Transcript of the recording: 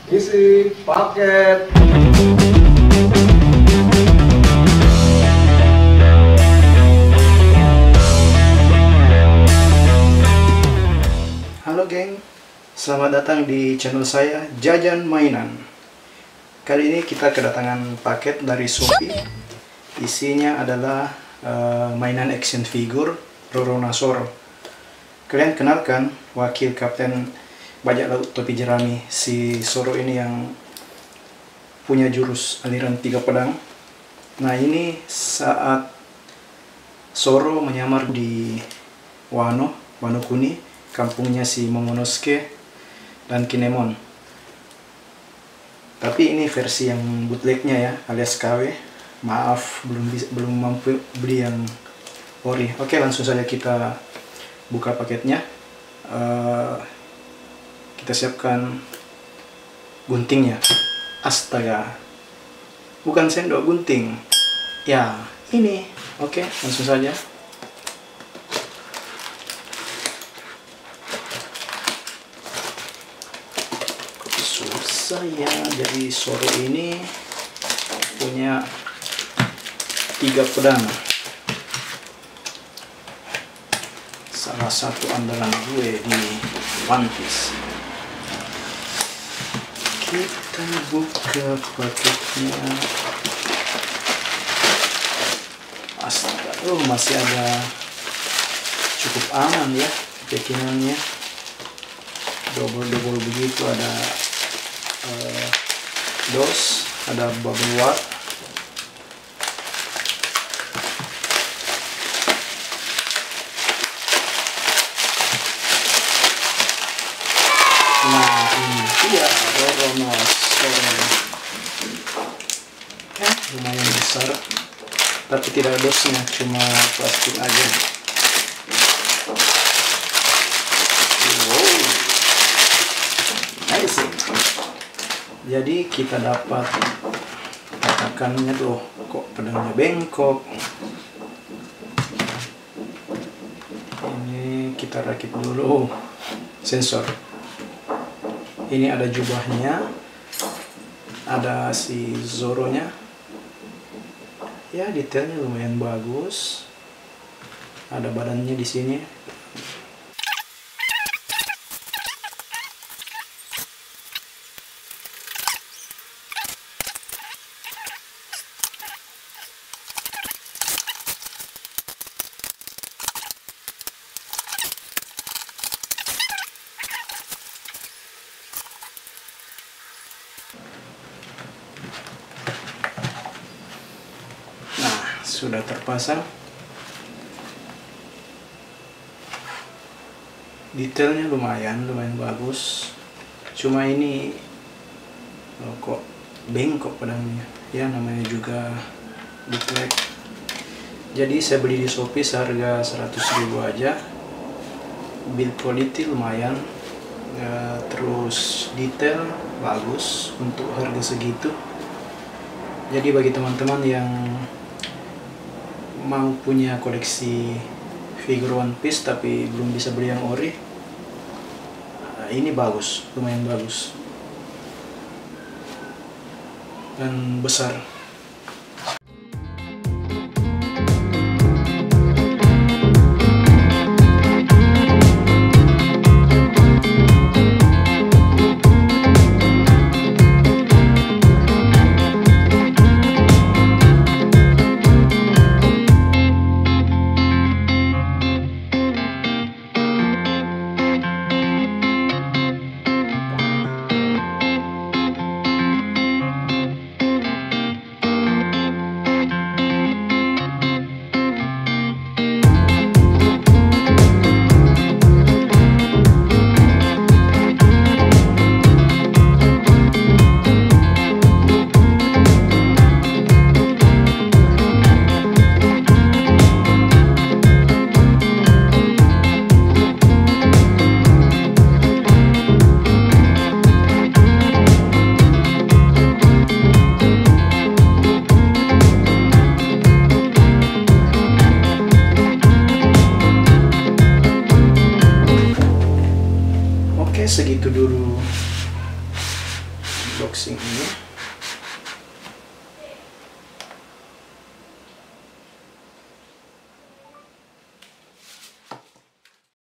Isi paket. Halo geng, selamat datang di channel saya Jajan Mainan. Kali ini kita kedatangan paket dari Shopee. Isinya adalah mainan action figure Roronosaurus. Kalian kenalkan wakil kapten bajak laut topi jerami, si Zoro ini yang punya jurus aliran 3 pedang. Nah, ini saat Zoro menyamar di Wano Kuni, kampungnya si Momonosuke dan Kinemon. Tapi ini versi yang bootlegnya ya, alias KW. Maaf, belum mampu beli yang ori. Oke, langsung saja kita buka paketnya. Kita siapkan guntingnya. Astaga, bukan sendok, gunting. Ya, ini. Oke, langsung saja. Susah ya, jadi Zoro ini punya 3 pedang. Salah satu andalan gue di One Piece. Kita buka paketnya. Astaga, masih ada cukup aman ya packingannya. Double begitu, ada dos, ada bubble wrap. Nah, ini dia Roronosaurus. Lumayan besar, tapi tidak ada dosnya, cuma plastik aja. Wow, amazing. Jadi kita dapat katakannya tuh, kok pedangnya bengkok. Ini kita rakit dulu sensor. Ini ada jubahnya, ada si Zoro-nya. Ya, detailnya lumayan bagus. Ada badannya di sini. Sudah terpasang. Detailnya lumayan bagus. Cuma ini kok bengkok pedangnya. Ya, namanya juga bootleg. Jadi saya beli di Shopee seharga 100.000 aja. Build quality lumayan. Terus detail bagus untuk harga segitu. Jadi bagi teman-teman yang mau punya koleksi figure One Piece tapi belum bisa beli yang ori, ini bagus, lumayan bagus dan besar. segitu dulu unboxing ini.